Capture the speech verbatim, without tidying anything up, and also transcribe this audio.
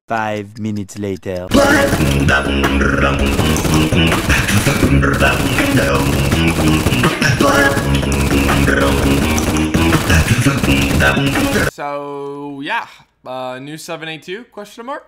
Five minutes later. So yeah, uh, new seven eighty-two question mark.